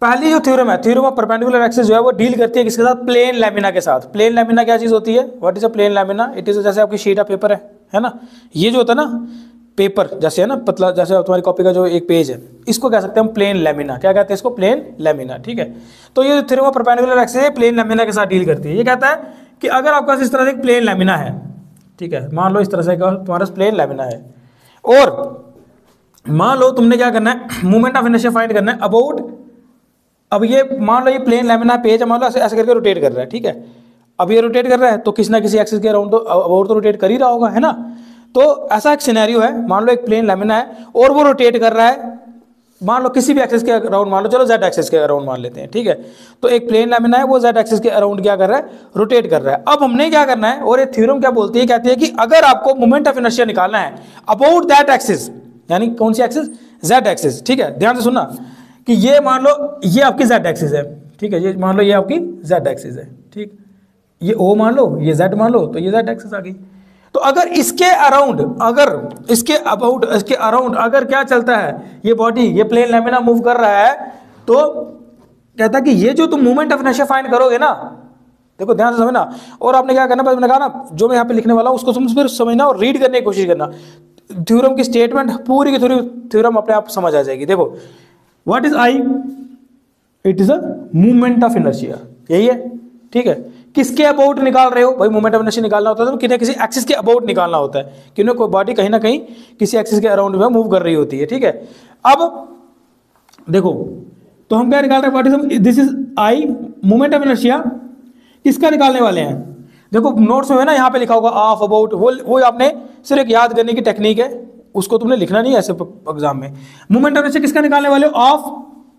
पहली जो थ्योरम है, थ्योरम ऑफ परपेंडिकुलर एक्सिस जो है वो डील करती है किसके साथ, प्लेन लैमिना के साथ। प्लेन लैमिना क्या चीज होती है, what is a plane lamina, it is जैसे आपकी शीट ऑफ पेपर है ना, ये जो होता है ना पेपर जैसे है ना पतला, जैसे तुम्हारी कॉपी का जो एक पेज है, इसको कह सकते हैं हम प्लेन लैमिना। क्या कहते हैं इसको, प्लेन लैमिना, ठीक है। तो ये थ्योरम ऑफ परपेंडिकुलर एक्सिस है, प्लेन लैमिना के साथ डील करती है। ये कहता है कि अगर आपके पास इस तरह से एक प्लेन लैमिना है, ठीक है, मान लो इस तरह से तुम्हारा प्लेन लैमिना है, और मान लो तुमने क्या करना है, मोमेंट ऑफ इनर्शिया फाइंड करना है अबाउट, अब ये मान लो ये प्लेन लैमिना पेज है, मान लो ऐसे ऐसे करके रोटेट कर रहा है, ठीक है। अब ये रोटेट कर रहा है तो किसी ना किसी एक्सिस के अराउंड तो अबाउट तो रोटेट कर ही रहा होगा, है ना। तो ऐसा एक सिनेरियो है, मान लो एक प्लेन लैमिना है और वो रोटेट कर रहा है, मान लो किसी भी एक्सिस के अराउंड, मान लो चलो जेड एक्सिस के अराउंड मान लेते हैं, ठीक है। तो एक प्लेन लैमिना है, वो जेड एक्सिस के अराउंड क्या कर रहा है, रोटेट कर रहा है। अब हमने क्या करना है, और ये थ्योरम क्या बोलती है, कहती है कि अगर आपको मोमेंट ऑफ इनर्शिया निकालना है अबाउट दैट एक्सिस, यानी कौन सी एक्सिस, जेड एक्सिस, ठीक है। ध्यान से सुनना कि ये मान लो ये आपकी जेड एक्सिस है, ठीक है, ये मान लो ये आपकी जेड एक्सिस है, ठीक, ये ओ मान लो, ये जेड मान लो, तो ये जेड एक्सिस आ गई। तो अगर इसके अराउंड, अगर इसके अबाउट, इसके अराउंड अगर क्या चलता है, ये बॉडी, ये प्लेन लैमिना मूव कर रहा है, तो कहता है कि ये जो तुम मोमेंट ऑफ इनर्शिया फाइंड करोगे ना, देखो ध्यान से समझना, और आपने क्या करना, मैंने कहा ना जो मैं यहाँ पे लिखने वाला हूँ उसको तुम फिर समझना और रीड करने की कोशिश करना। थ्योरम की स्टेटमेंट पूरी की थ्योरम अपने आप समझ आ जाएगी। देखो what is I, it is a movement of inertia, यही है, ठीक है। किसके अबाउट निकाल रहे हो भाई, मोमेंट ऑफ इनर्शिया निकालना होता है तो किसी किसी एक्सिस के अबाउट निकालना होता है, क्योंकि कोई बॉडी कहीं ना कहीं किसी एक्सिस के अराउंड में मूव कर रही होती है, ठीक है। अब देखो तो हम क्या निकाल रहे हैं, what is this is I, moment of inertia किसका निकालने वाले हैं। देखो नोट्स में है ना, यहाँ पे लिखा होगा ऑफ, अबाउट, वो आपने सिर्फ एक याद करने की टेक्निक है, उसको तुमने लिखना नहीं है ऐसे एग्जाम में। मोमेंट ऑफ इनर्शिया किसका निकालने वाले हो, ऑफ,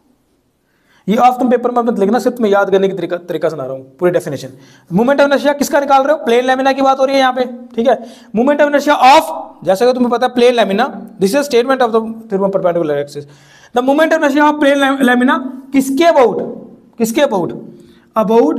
ये ऑफ तुम पेपर में मत लिखना, सिर्फ मैं याद करने की तरीका सुना रहा हूँ पूरी डेफिनेशन। मोमेंट ऑफ इनर्शिया किसका निकाल रहे हो, प्लेन लैमिना की बात हो रही है यहाँ पे, ठीक है। मोमेंट ऑफ इनर्शिया ऑफ, जैसा कि तुम्हें पता है plane lamina, this is statement of the theorem of perpendicular axis. The moment of inertia of plane lamina किसके अबाउट, किसके अबाउट, अबाउट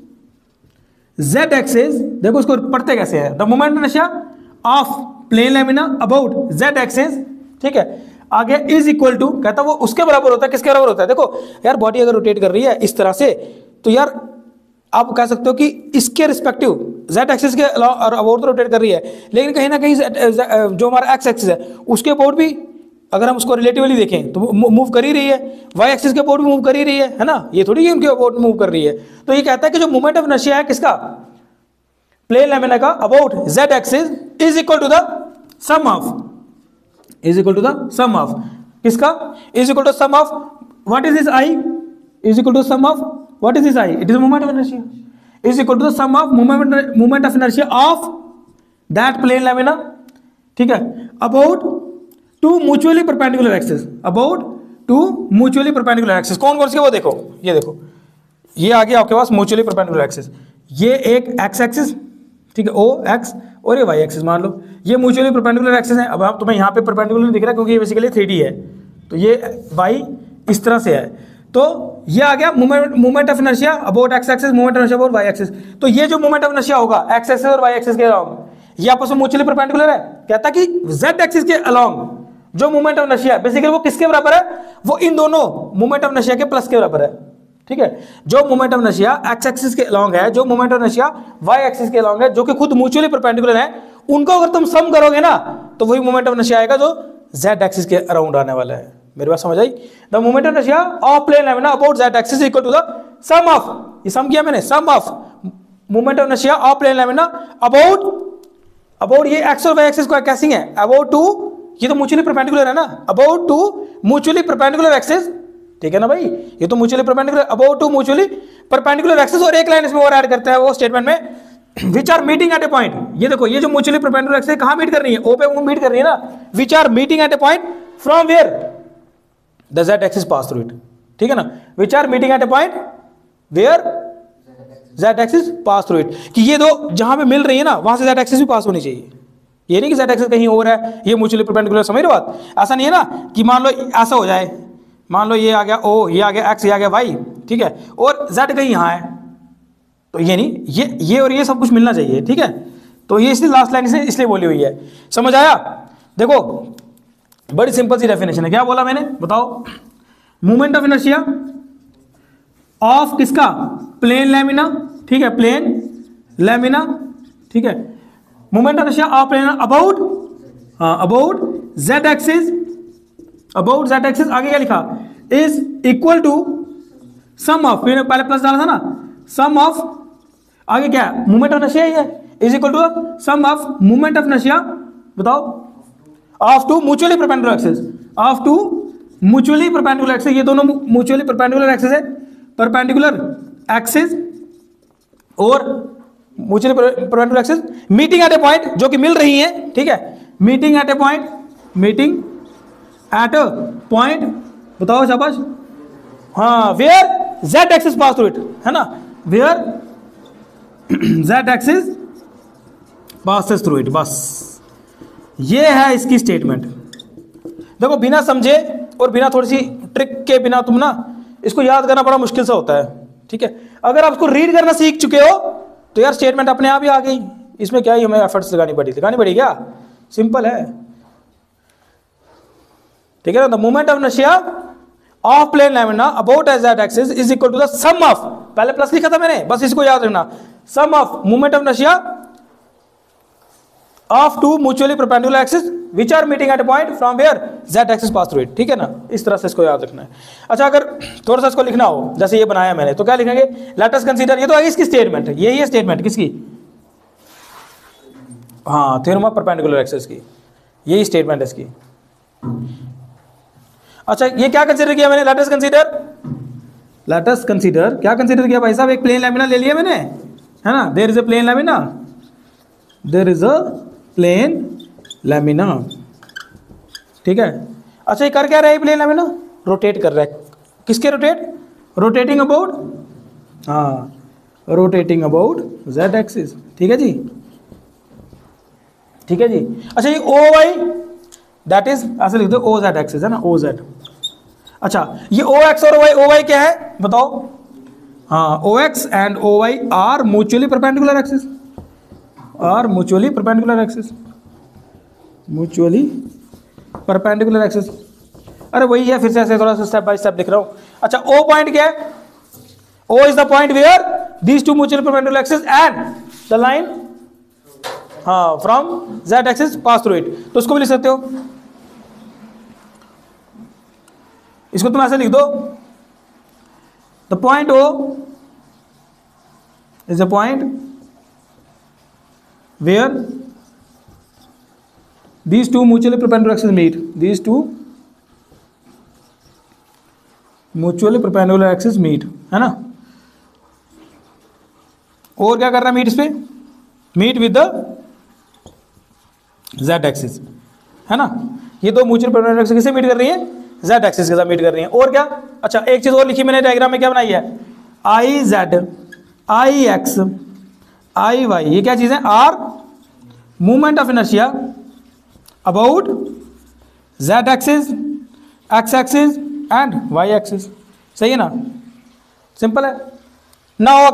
जेड एक्सिस। देखो इसको पढ़ते कैसे है, the moment of inertia of plane lamina about Z axis, ठीक है। आगे इज इक्वल टू, कहता वो उसके बराबर होता है, किसके बराबर होता है, देखो यार बॉडी अगर रोटेट कर रही है इस तरह से, तो यार आप कह सकते हो कि इसके रिस्पेक्टिव जेड एक्सिस के अबाउट तो रोटेट कर रही है, लेकिन कहीं ना कहीं जो हमारा एक्स एक्सिस है उसके अबाउट भी अगर हम उसको रिलेटिवली देखें तो मूव कर ही रही है, वाई एक्सिस के अबाउट भी मूव कर ही रही है ना, ये थोड़ी उनके अबाउट मूव कर रही है। तो ये कहता है कि जो मोमेंट ऑफ इनर्शिया है किसका, प्लेन लैमिना का, about Z axis is equal to the sum of, is equal to the sum of किसका, is equal to sum of what is this I, is equal to sum of what is this I, it is moment of inertia, is equal to the sum of moment of inertia of that plane lamina, ठीक है, about two mutually perpendicular axis, about two mutually perpendicular axis. कौन कौन सी है वो देखो, ये देखो ये आ गया आपके पास म्यूचुअली परपेंडिकुलर एक्सिस, ये एक एक्स एक्सिस, ठीक है, ओ एक्स, और ये वाई एक्सिस मान लो, ये म्यूचुअली परपेंडिकुलर एक्सिस है। अब आप तुम्हें यहाँ पे परपेंडिकुलर नहीं दिख रहा क्योंकि ये बेसिकली 3D है, तो ये वाई इस तरह से है, तो ये आ गया moment of inertia about X axis, moment of inertia about Y axis. तो ये जो मोमेंट ऑफ इनर्शिया होगा एक्स एक्सिस और वाई एक्सिस के अराउंड, ये आपस में म्यूचुअली परपेंडिकुलर है। कहता कि जेड एक्सिस के अलोंग जो मोमेंट ऑफ इनर्शिया है बेसिकली वो किसके बराबर है, वो इन दोनों मोमेंट ऑफ इनर्शिया के प्लस के बराबर है, ठीक है। जो moment of inertia x axis के अलोंग है, जो moment of inertia Y axis के अलोंग है, जो कि खुद म्यूचुअली परपेंडिकुलर है, उनको अगर तुम सम करोगे ना तो वही मोमेंट ऑफ इनर्शिया आएगा जो जेड एक्सिस के अराउंड आने वाला है। मेरी बात समझ आई, the moment of inertia of plane lamina about Z axis equal to the sum of, ये सम किया मैंने, sum of moment of inertia of plane lamina about ये एक्स और वाई एक्सिस को कैसी है, अबाउट टू, ये तो म्यूचुअली परपेंडिकुलर है ना, about two mutually perpendicular axis, ठीक है ना भाई, ये तो mutually perpendicular, about two mutually perpendicular axis, और एक लाइन इसमें और ऐड करता है वो स्टेटमेंट में, which are meeting at a point. ये देखो ये जो म्यूचुअली परपेंडिकुलर एक्सिस कहां मीट कर रही है, ओ पे मीट कर रही है ना, which are meeting at a point from where the Z axis pass through it, ठीक है ना, which are meeting at a point where Z axis pass through it, कि ये दो जहां पे मिल रही है ना वहां से जेड एक्सिस भी पास होनी चाहिए। ये नहीं कि जेड एक्सिस कहीं और है, ये म्यूचुअली परपेंडिकुलर, समझ रहे हो बात, ऐसा नहीं है ना कि मान लो ऐसा हो जाए, मान लो ये आ गया ओ, ये आ गया एक्स, ये आ गया वाई, ठीक है, और जेड कहीं यहाँ है, तो ये नहीं, ये और ये सब कुछ मिलना चाहिए, ठीक है। तो ये इसलिए लास्ट लाइन इसलिए बोली हुई है, समझ आया। देखो बड़ी सिंपल सी डेफिनेशन है, क्या बोला मैंने बताओ, मोमेंट ऑफ इनर्शिया ऑफ किसका, प्लेन लैमिना, ठीक है, प्लेन लैमिना, ठीक है, moment of inertia of plane about, हाँ about z axis, about z axis, आगे क्या लिखा, is equal to sum of, पहले प्लस डाला था ना, सम ऑफ, आगे क्या है, मोमेंट ऑफ इनर्शिया ही है, is equal to sum of moment of inertia, बताओ, of two mutually perpendicular axis, of two mutually perpendicular axis, ये दोनों म्यूचुअली परपेंडिकुलर एक्सिस है, परपेंडिकुलर एक्सिस और mutually perpendicular axis meeting at a point, जो कि मिल रही है, ठीक है, meeting at a point, meeting at a point, बताओ शाबाश, हाँ, where z axis pass through it, है ना, where z axis passes through it, बस ये है इसकी स्टेटमेंट। देखो बिना समझे और बिना थोड़ी सी ट्रिक के बिना तुम ना इसको याद करना बड़ा मुश्किल सा होता है, ठीक है। अगर आप इसको रीड करना सीख चुके हो तो यार स्टेटमेंट अपने आप ही आ गई, इसमें क्या ही हमें एफर्ट्स लगानी पड़ी क्या, सिंपल है, ठीक है ना। The moment of inertia of plane lamina about edge that axis is equal to the sum of, पहले प्लस लिखा था मैंने, बस इसको याद रखना, sum of moment of inertia of two mutually perpendicular axis which are meeting at a point from where z axis pass through it, ठीक है ना, इस तरह से इसको याद रखना है। अच्छा अगर थोड़ा सा इसको लिखना हो, जैसे ये बनाया मैंने, तो क्या लिखेंगे, लेट अस कंसीडर, ये तो है इसकी स्टेटमेंट है, यही है स्टेटमेंट किसकी, हाँ थ्योरम ऑफ परपेंडिकुलर एक्सिस की, यही स्टेटमेंट है इसकी। अच्छा ये क्या कंसीडर किया मैंने, लेट अस कंसीडर, क्या कंसीडर किया भाई साहब, एक प्लेन लैमिना ले लिया मैंने, है ना, there is a plane lamina, there is a plane lamina, ठीक है। अच्छा ये कर क्या रहा है प्लेन लैमिना, रोटेट कर रहा है, किसके रोटेट, रोटेटिंग अबाउट, हाँ रोटेटिंग अबाउट z एक्सिस, ठीक है जी, ठीक है जी। अच्छा ये ओ वाई दैट इज ऐसे लिख दो, ओ z एक्सिस है ना, ओ z। अच्छा ये ओ एक्स और ओ वाई क्या है बताओ, हाँ O X and O Y are mutually perpendicular axis, are mutually perpendicular axis, mutually perpendicular axis, अरे वही है, फिर से ऐसे थोड़ा सा स्टेप बाय स्टेप लिख रहा हूं। अच्छा ओ पॉइंट क्या है, O is the point where these two mutually perpendicular axis and the line, हाँ from z axis pass through it, तो उसको भी लिख सकते हो, इसको तुम ऐसे लिख दो, the point O is a point where these two mutually perpendicular axes meet, these two mutually perpendicular axes meet, है ना। और क्या कर रहा है मीट, इस पे meet with the z axis, है ना, ये दो म्यूचुअल परपेंडिकुलर एक्सिस किससे मीट कर रही है, z एक्सिस के साथ मीट कर रही है। और क्या, अच्छा एक चीज और लिखी मैंने डायग्राम में, क्या बनाई है, I Z I X I Y, ये क्या चीज है, are movement of inertia about z axis, x axis and y axis, सही है ना, सिंपल है। Now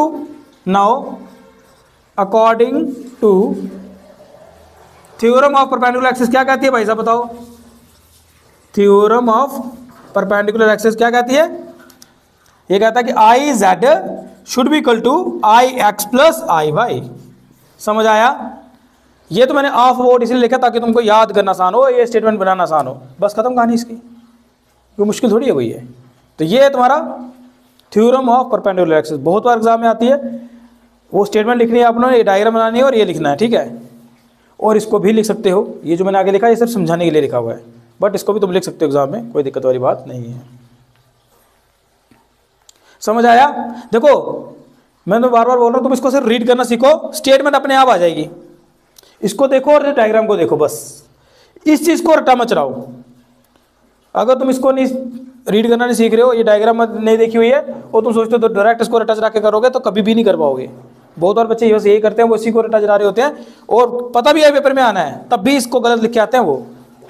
according to theorem of perpendicular axis क्या कहती है भाई साहब बताओ, थ्योरम ऑफ परपेंडिकुलर एक्सिस क्या कहती है, ये कहता है कि I Z should be equal to I X plus I Y, समझ आया। ये तो मैंने ऑफ अबाउट इसलिए लिखा ताकि तुमको याद करना आसान हो, ये स्टेटमेंट बनाना आसान हो, बस खत्म कहानी इसकी, कोई मुश्किल थोड़ी है कोई है। तो ये है तुम्हारा थ्योरम ऑफ परपेंडिकुलर एक्सिस, बहुत बार एग्जाम में आती है, वो स्टेटमेंट लिखनी है आपने, ये डायग्राम बनानी है और ये लिखना है, ठीक है। और इसको भी लिख सकते हो, ये जो मैंने आगे लिखा है ये सिर्फ समझाने के लिए लिखा हुआ है, बट इसको भी तुम लिख सकते हो एग्जाम में, कोई दिक्कत वाली बात नहीं है, समझ आया। देखो मैं तो बार बार बोल रहा हूँ, तुम इसको सिर्फ रीड करना सीखो, स्टेटमेंट अपने आप आ जाएगी, इसको देखो और डायग्राम को देखो, बस इस चीज को रटा मच रहा। अगर तुम इसको नहीं रीड करना नहीं सीख रहे हो, ये डायग्राम नहीं देखी हुई है और तुम सोचते हो तो डायरेक्ट इसको रटा चढ़ा के करोगे तो कभी भी नहीं कर पाओगे। बहुत बार बच्चे बस यही करते हैं, वो इसी को रटा चढ़ा रहे होते हैं और पता भी है पेपर में आना है, तब भी इसको गलत लिख के आते हैं। वो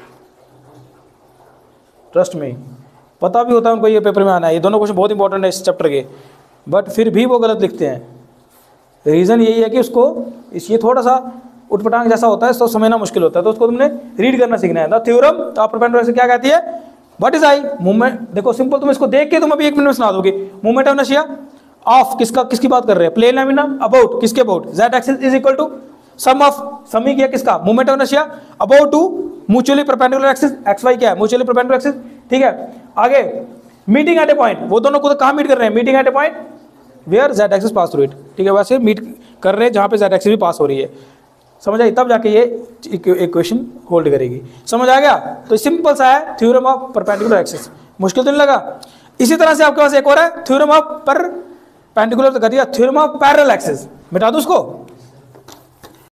ट्रस्ट में पता भी होता है उनको ये पेपर में आना है, ये दोनों क्वेश्चन बहुत इंपॉर्टेंट है इस चैप्टर के, बट फिर भी वो गलत लिखते हैं। रीज़न यही है कि उसको ये थोड़ा सा उठपटांग जैसा होता है, तो समझना मुश्किल होता है, तो उसको तुमने रीड करना सीखना है। The theorem of perpendicular axis क्या कहती है, व्हाट इज आई? मूवमेंट, देखो सिंपल, तुम इसको देख के तुम अभी 1 मिनट में सुना दोगे। मूवमेंट ऑफ इनर्शिया ऑफ किसकी बात कर रहे हैं? प्लेन लैमिना अबाउट किसके about? z axis is equal to sum of, sum ही किया किसका? Movement of inertia about two mutually perpendicular axis, xy क्या है? म्यूचुअली परपेंडिकुलर एक्सिस, ठीक है। आगे मीटिंग एट ए पॉइंट, वो दोनों को कहां मीट कर रहे हैं? Meeting at a point where z axis pass through it, ठीक है, वैसे मीट कर रहे हैं जहां पे z एक्सिस भी पास हो रही है। समझ आई? तब जाके ये इक्वेशन होल्ड करेगी। समझ आ गया? तो सिंपल सा है थ्योरम ऑफ परपेंडिकुलर एक्सिस, मुश्किल तो नहीं लगा। इसी तरह से आपके पास एक और है थ्योरम ऑफ परपेंडिकुलर, तो कर दिया थ्योरम ऑफ पैरेलल एक्सिस। मिटा दूं उसको?